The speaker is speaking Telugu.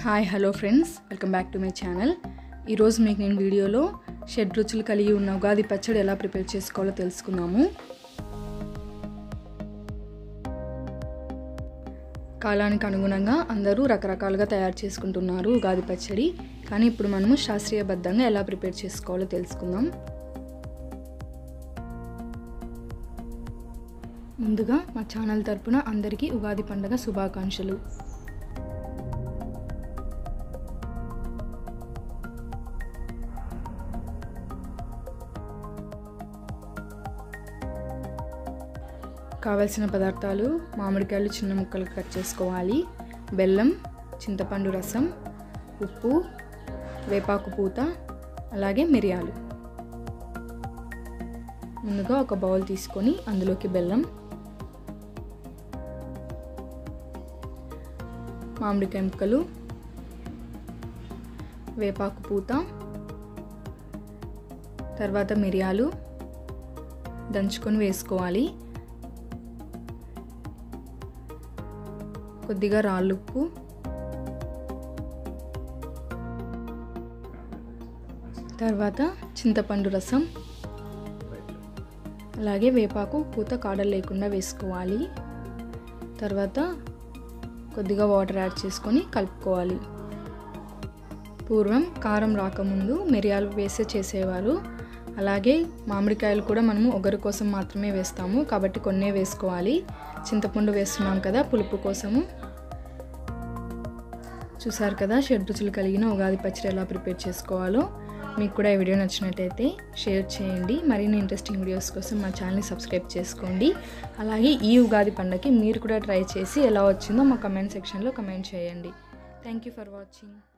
Hi hello friends, welcome back to my channel. ఈరోజు మీకు నేను వీడియోలో షడ్ రుచులు కలిగి ఉన్న ఉగాది పచ్చడి ఎలా ప్రిపేర్ చేసుకోవాలో తెలుసుకుందాము. కాలానికి అనుగుణంగా అందరూ రకరకాలుగా తయారు చేసుకుంటున్నారు ఉగాది పచ్చడి. కానీ ఇప్పుడు మనము శాస్త్రీయబద్ధంగా ఎలా ప్రిపేర్ చేసుకోవాలో తెలుసుకుందాం. ముందుగా మా ఛానల్ తరపున అందరికీ ఉగాది పండుగ శుభాకాంక్షలు. కావలసిన పదార్థాలు: మామిడికాయలు చిన్న ముక్కలు కట్ చేసుకోవాలి, బెల్లం, చింతపండు రసం, ఉప్పు, వేపాకు పూత, అలాగే మిరియాలు. ముందుగా ఒక బౌల్ తీసుకొని అందులోకి బెల్లం, మామిడికాయ ముక్కలు, వేపాకు పూత, తర్వాత మిరియాలు దంచుకొని వేసుకోవాలి. కొద్దిగా రాళ్ళుప్పు, తర్వాత చింతపండు రసం, అలాగే వేపాకు పూత కాడలు లేకుండా వేసుకోవాలి. తర్వాత కొద్దిగా వాటర్ యాడ్ చేసుకొని కలుపుకోవాలి. పూర్వం కారం రాకముందు మిరియాలు వేసే చేసేవారు. అలాగే మామిడికాయలు కూడా మనము ఒగరు కోసం మాత్రమే వేస్తాము, కాబట్టి కొన్నే వేసుకోవాలి. చింతపండు వేస్తున్నాం కదా పులుపు కోసము. చూసారు కదా షడ్ రుచులు కలిగిన ఉగాది పచ్చడి ఎలా ప్రిపేర్ చేసుకోవాలో. మీకు కూడా ఈ వీడియో నచ్చినట్టయితే షేర్ చేయండి. మరిన్ని ఇంట్రెస్టింగ్ వీడియోస్ కోసం మా ఛానల్ని సబ్స్క్రైబ్ చేసుకోండి. అలాగే ఈ ఉగాది పండుగకి మీరు కూడా ట్రై చేసి ఎలా వచ్చిందో మా కమెంట్ సెక్షన్లో కమెంట్ చేయండి. Thank you for watching.